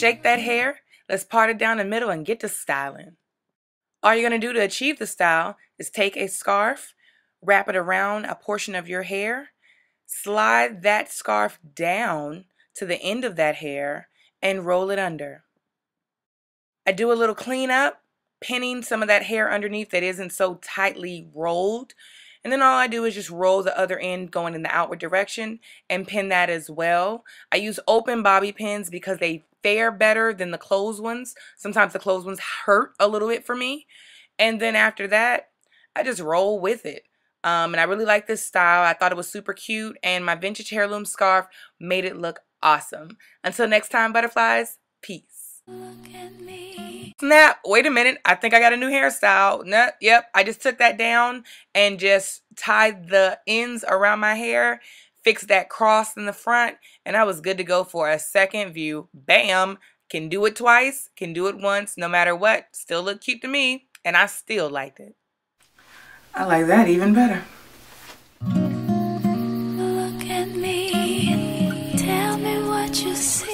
shake that hair. Let's part it down the middle and get to styling. All you're going to do to achieve the style is take a scarf, wrap it around a portion of your hair, slide that scarf down to the end of that hair, and roll it under. I do a little cleanup, pinning some of that hair underneath that isn't so tightly rolled. And then all I do is just roll the other end going in the outward direction and pin that as well. I use open bobby pins because they fare better than the closed ones. Sometimes the closed ones hurt a little bit for me. And then after that, I just roll with it. And I really like this style. I thought it was super cute, and my vintage heirloom scarf made it look awesome. Until next time, butterflies, peace. Snap, wait a minute, I think I got a new hairstyle. No, yep, I just took that down and just tied the ends around my hair, fixed that cross in the front, and I was good to go for a second view. Bam, can do it twice, can do it once, no matter what, still look cute to me, and I still liked it. I like that even better. Look at me, tell me what you see.